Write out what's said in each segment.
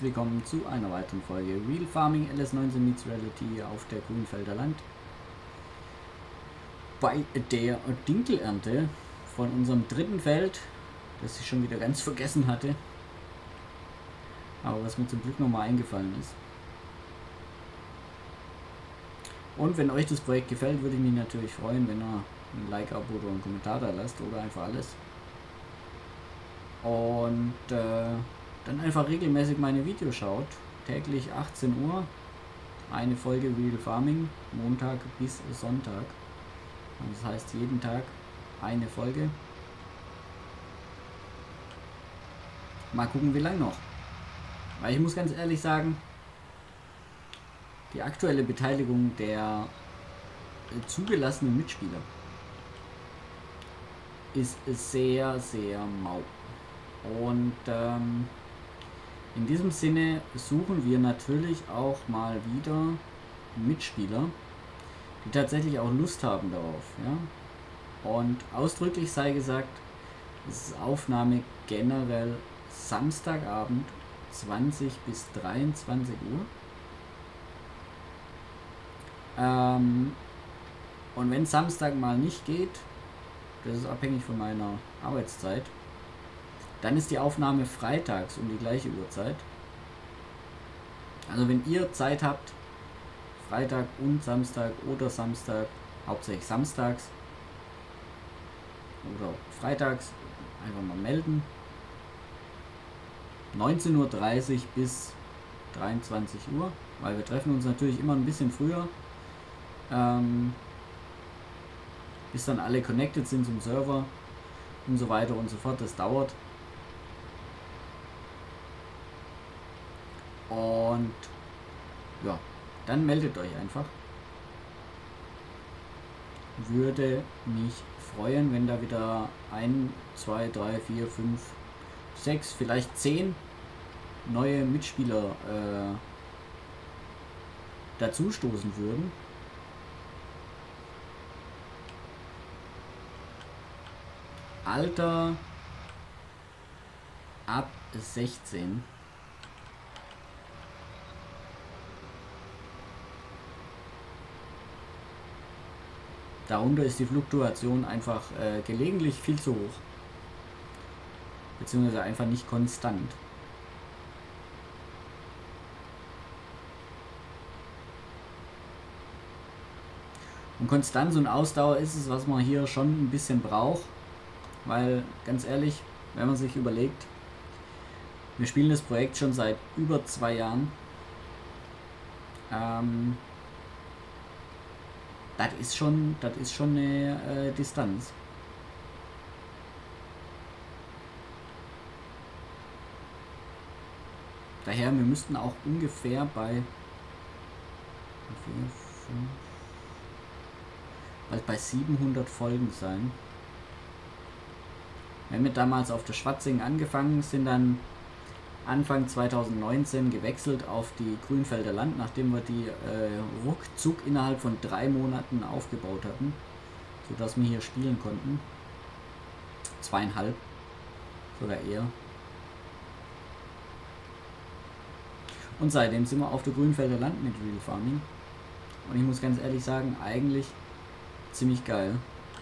willkommen zu einer weiteren Folge Real Farming LS19 Meets Reality auf der Grünfelder Land. Bei der Dinkelernte von unserem dritten Feld, das ich schon wieder ganz vergessen hatte, aber was mir zum Glück nochmal eingefallen ist. Und wenn euch das Projekt gefällt, würde ich mich natürlich freuen, wenn ihr ein Like, Abo oder einen Kommentar da lasst oder einfach alles. Und dann einfach regelmäßig meine Videos schaut. Täglich 18 Uhr. Eine Folge Real Farming. Montag bis Sonntag. Das heißt jeden Tag eine Folge. Mal gucken wie lang noch. Weil ich muss ganz ehrlich sagen, die aktuelle Beteiligung der zugelassenen Mitspieler ist sehr, sehr mau. Und in diesem Sinne suchen wir natürlich auch mal wieder Mitspieler, die tatsächlich auch Lust haben darauf. Ja? Und ausdrücklich sei gesagt, es ist Aufnahme generell Samstagabend 20 bis 23 Uhr. Und wenn Samstag mal nicht geht, das ist abhängig von meiner Arbeitszeit, dann ist die Aufnahme freitags um die gleiche Uhrzeit. Also wenn ihr Zeit habt, Freitag und Samstag oder Samstag, hauptsächlich samstags oder freitags, einfach mal melden. 19:30 Uhr bis 23 Uhr, weil wir treffen uns natürlich immer ein bisschen früher, bis dann alle connected sind zum Server und so weiter und so fort. Das dauert. Und ja, dann meldet euch einfach. Würde mich freuen, wenn da wieder 1, 2, 3, 4, 5, 6, vielleicht 10 neue Mitspieler dazu stoßen würden. Alter ab 16. Darunter ist die Fluktuation einfach gelegentlich viel zu hoch. Beziehungsweise einfach nicht konstant. Und Konstanz und Ausdauer ist es, was man hier schon ein bisschen braucht. Weil, ganz ehrlich, wenn man sich überlegt, wir spielen das Projekt schon seit über 2 Jahren. Das ist schon eine Distanz. Daher, wir müssten auch ungefähr bei 700 Folgen sein. Wenn wir damals auf der Schwarzing angefangen sind, dann Anfang 2019 gewechselt auf die Grünfelder Land, nachdem wir die ruckzuck innerhalb von 3 Monaten aufgebaut hatten, sodass wir hier spielen konnten. 2,5, sogar eher. Und seitdem sind wir auf der Grünfelder Land mit Real Farming. Und ich muss ganz ehrlich sagen, eigentlich ziemlich geil.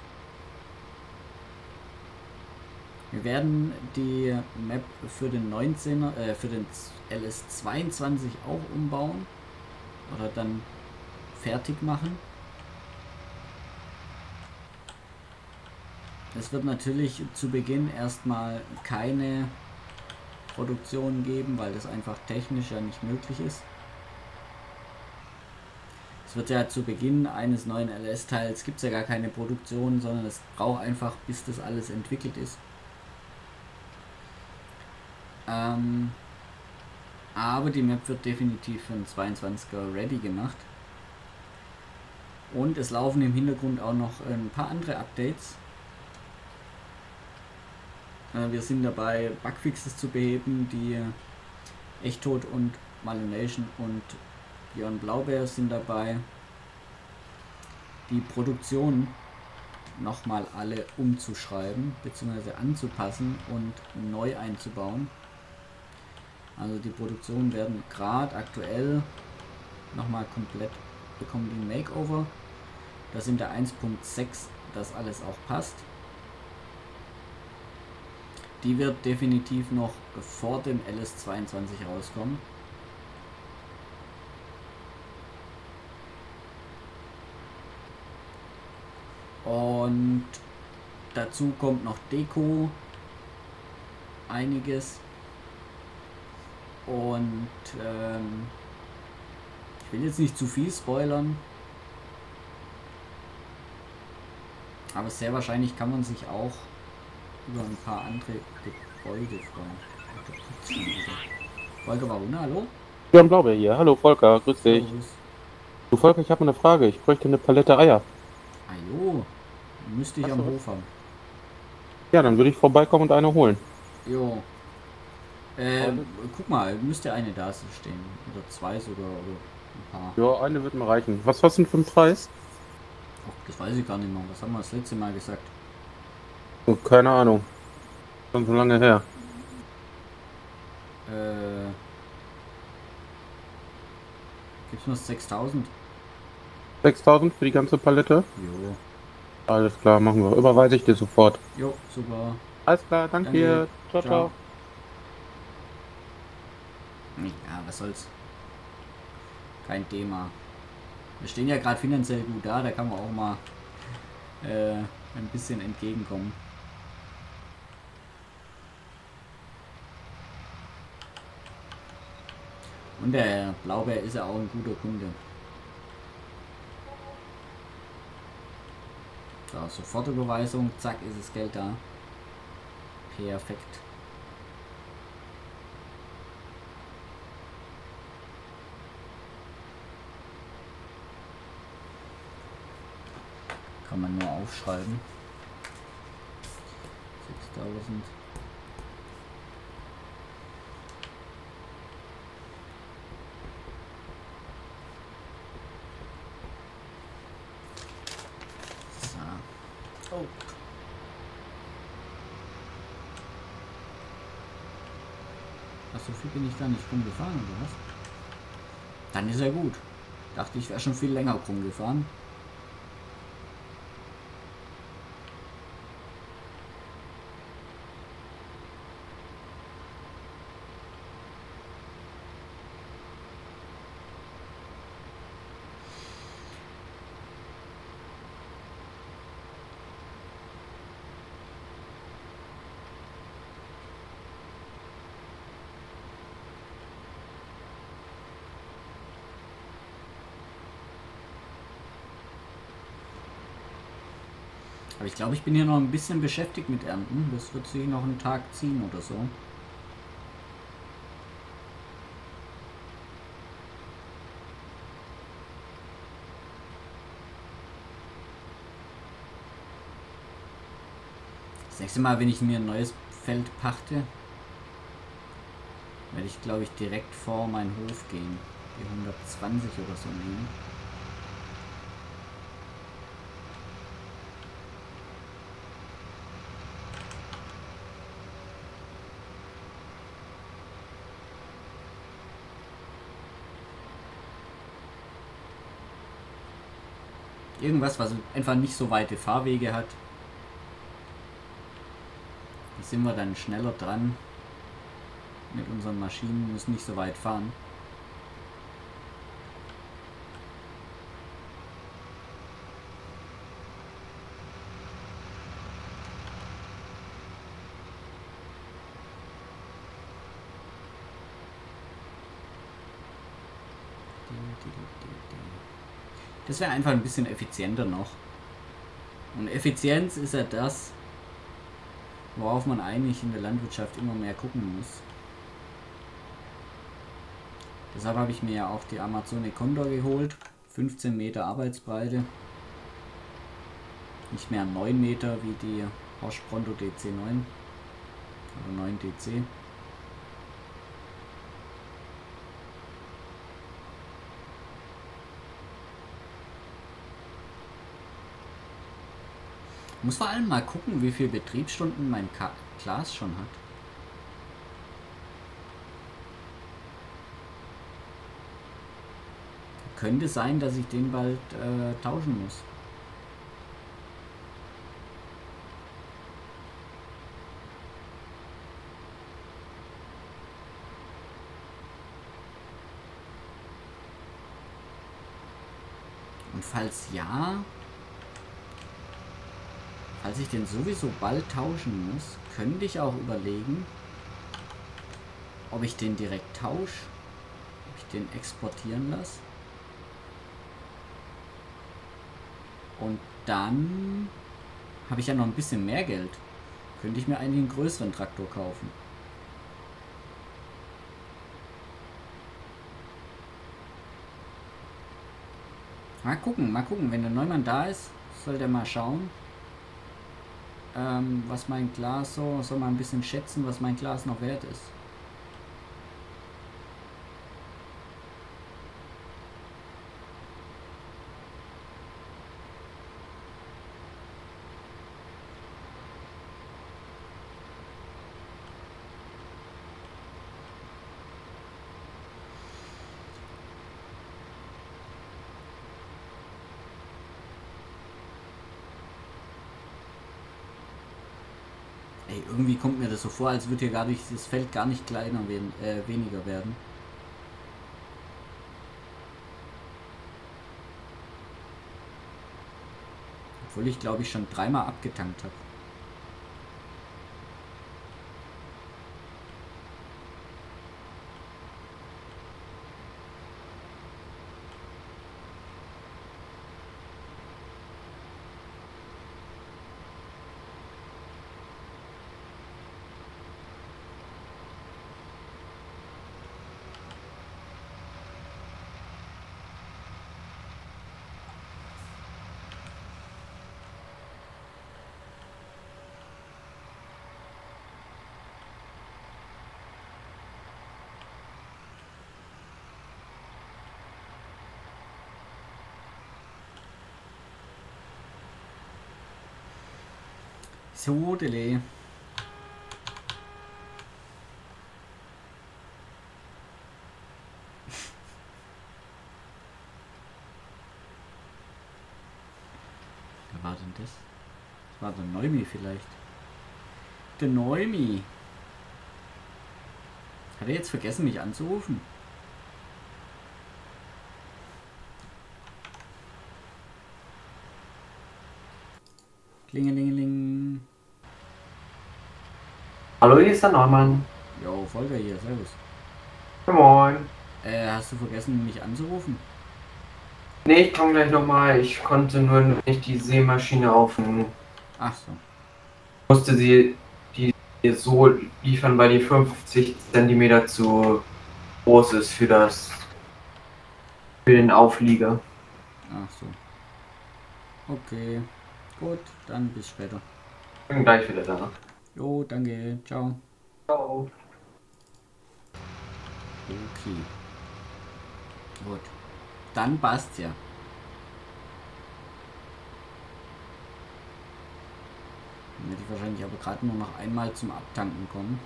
Wir werden die Map für den 19er, für den LS22 auch umbauen oder dann fertig machen. Es wird natürlich zu Beginn erstmal keine Produktion geben, weil das einfach technisch ja nicht möglich ist. Es wird ja zu Beginn eines neuen LS-Teils gibt es ja gar keine Produktion, sondern es braucht einfach, bis das alles entwickelt ist. Aber die Map wird definitiv für einen 22er ready gemacht. Und es laufen im Hintergrund auch noch ein paar andere Updates. Wir sind dabei, Bugfixes zu beheben, die Echtot und Malonation und Björn Blaubeer sind dabei, die Produktion nochmal alle umzuschreiben bzw. anzupassen und neu einzubauen. Also die Produktionen werden gerade aktuell nochmal komplett, bekommen die ein Makeover. Das in der 1.6, das alles auch passt. Die wird definitiv noch vor dem LS22 rauskommen. Und dazu kommt noch Deko, einiges. Und ich will jetzt nicht zu viel spoilern, aber sehr wahrscheinlich kann man sich auch über ein paar andere Gebäude freuen. Volker Waruna, hallo? Björn Blaubeer hier. Hallo Volker, grüß dich. Servus. Du Volker, ich habe eine Frage. Ich bräuchte eine Palette Eier. Ajo, müsste ich Hast am du was? Hof haben. Ja, dann würde ich vorbeikommen und eine holen. Jo. Alles? Guck mal, müsste eine da stehen. Oder zwei sogar, oder ein paar. Ja, eine wird mir reichen. Was hast du denn für einen Preis? Ach, das weiß ich gar nicht mehr. Was haben wir das letzte Mal gesagt? Oh, keine Ahnung. Schon so lange her. Gibt's nur 6000? 6.000 für die ganze Palette? Jo. Alles klar, machen wir. Überweise ich dir sofort. Jo, super. Alles klar, danke Danke. dir. Ciao, Ciao. ciao. Ja, was soll's. Kein Thema. Wir stehen ja gerade finanziell gut da kann man auch mal ein bisschen entgegenkommen. Und der Blaubeer ist ja auch ein guter Kunde. So, Sofortüberweisung, zack, ist das Geld da. Perfekt. Kann man nur aufschreiben. 6000. So. Oh. Ach, so viel bin ich da nicht rumgefahren, oder was? Dann ist er gut. Dachte ich wäre schon viel länger rumgefahren. Aber ich glaube, ich bin hier noch ein bisschen beschäftigt mit Ernten. Das wird sich noch einen Tag ziehen oder so. Das nächste Mal, wenn ich mir ein neues Feld pachte, werde ich, glaube ich, direkt vor meinen Hof gehen. Die 120 oder so nehmen. Irgendwas, was einfach nicht so weite Fahrwege hat. Da sind wir dann schneller dran. Mit unseren Maschinen, müssen nicht so weit fahren. Das wäre einfach ein bisschen effizienter noch. Und Effizienz ist ja das, worauf man eigentlich in der Landwirtschaft immer mehr gucken muss. Deshalb habe ich mir ja auch die Amazone Condor geholt. 15 Meter Arbeitsbreite. Nicht mehr 9 Meter wie die Bosch Pronto DC9 oder 9 DC. Muss vor allem mal gucken, wie viele Betriebsstunden mein Glas schon hat. könnte sein, dass ich den bald tauschen muss. Und falls ja, falls ich den sowieso bald tauschen muss, könnte ich auch überlegen, ob ich den direkt tausche, ob ich den exportieren lasse. Und dann habe ich ja noch ein bisschen mehr Geld. Könnte ich mir eigentlich einen größeren Traktor kaufen. Mal gucken, wenn der Neumann da ist, soll der mal schauen, was mein Glas so, soll mal ein bisschen schätzen, was mein Glas noch wert ist. Ey, irgendwie kommt mir das so vor, als würde hier gar nicht, das Feld gar nicht kleiner werden, weniger werden. Obwohl ich, glaube ich, schon dreimal abgetankt habe. So, Delay. Wer war denn das? Das war der Neumi vielleicht. Der Neumi. Hat er jetzt vergessen, mich anzurufen? Klingelingeling. Hallo, hier ist der Neumann. Jo, Volker hier, servus. Moin. Hast du vergessen, mich anzurufen? Nee, ich komme gleich nochmal. Ich konnte nur nicht die Sämaschine aufnehmen. Ach so. Musste sie die so liefern, weil die 50 cm zu groß ist für den Auflieger. Ach so. Okay. Gut, dann bis später. Bin gleich wieder da. Jo, danke. Ciao. Ciao. Okay. Gut. Dann passt's ja. Dann werde ich wahrscheinlich aber gerade nur noch einmal zum Abtanken kommen.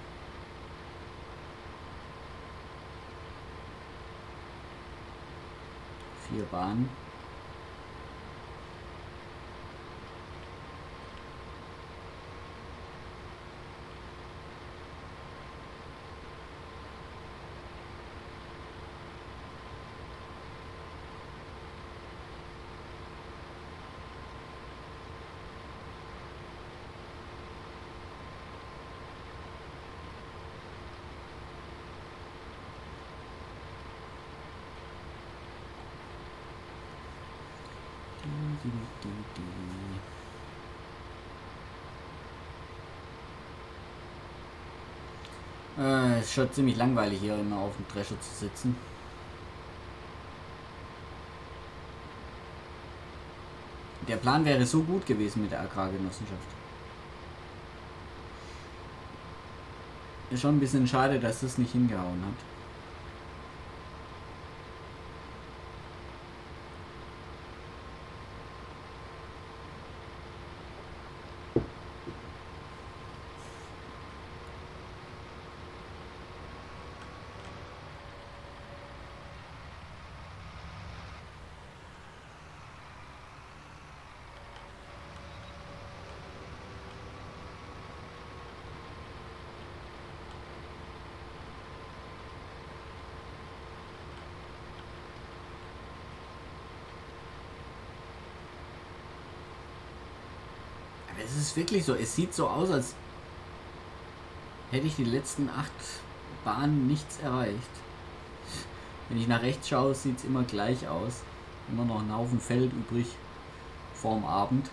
Vier Bahnen. Es ist schon ziemlich langweilig hier immer auf dem Drescher zu sitzen. Der Plan wäre so gut gewesen mit der Agrargenossenschaft. Ist schon ein bisschen schade, dass das nicht hingehauen hat. Es ist wirklich so, es sieht so aus, als hätte ich die letzten 8 Bahnen nichts erreicht. Wenn ich nach rechts schaue, sieht es immer gleich aus. Immer noch ein Haufen Feld übrig vorm Abend.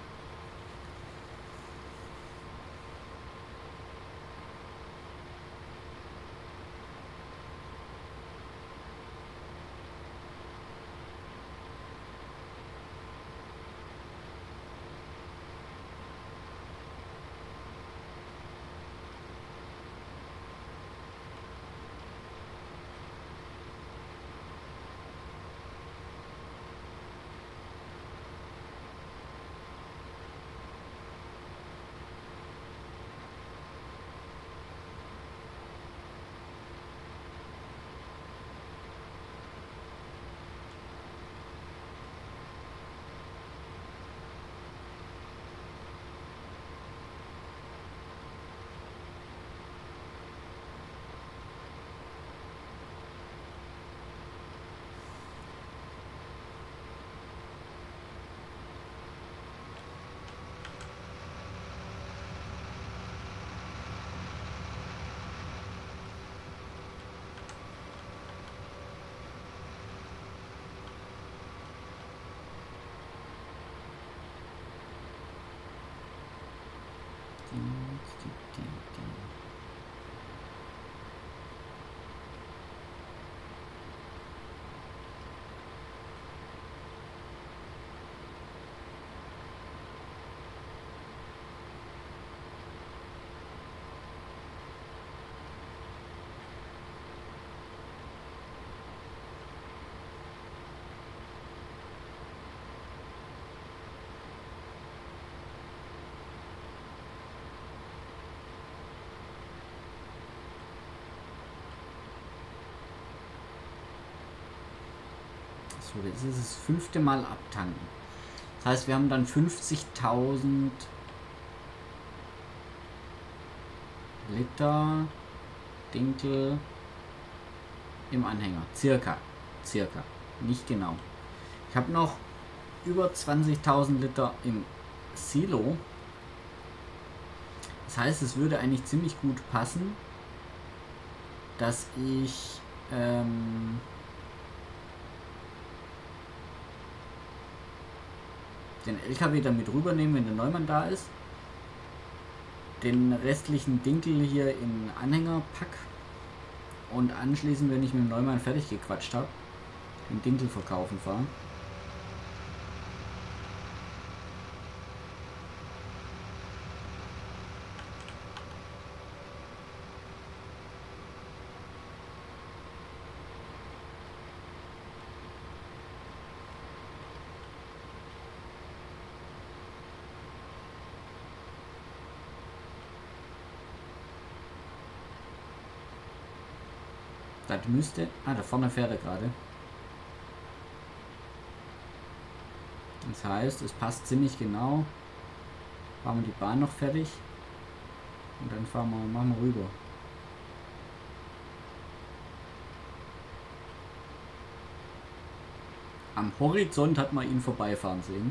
So, das ist das 5. Mal abtanken. Das heißt, wir haben dann 50.000 Liter Dinkel im Anhänger. Circa. Nicht genau. Ich habe noch über 20.000 Liter im Silo. Das heißt, es würde eigentlich ziemlich gut passen, dass ich den LKW damit rübernehmen, wenn der Neumann da ist, den restlichen Dinkel hier in Anhänger pack und anschließend, wenn ich mit dem Neumann fertig gequatscht habe, den Dinkel verkaufen fahren. Das müsste... Ah, da vorne fährt er gerade. Das heißt, es passt ziemlich genau. Fahren wir die Bahn noch fertig. Und dann machen wir rüber. Am Horizont hat man ihn vorbeifahren sehen.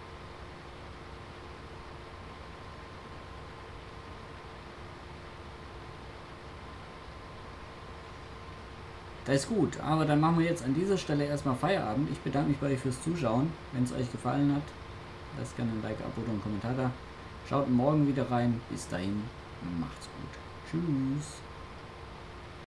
Das ist gut, aber dann machen wir jetzt an dieser Stelle erstmal Feierabend. Ich bedanke mich bei euch fürs Zuschauen. Wenn es euch gefallen hat, lasst gerne ein Like, Abo und einen Kommentar da. Schaut morgen wieder rein. Bis dahin, macht's gut. Tschüss.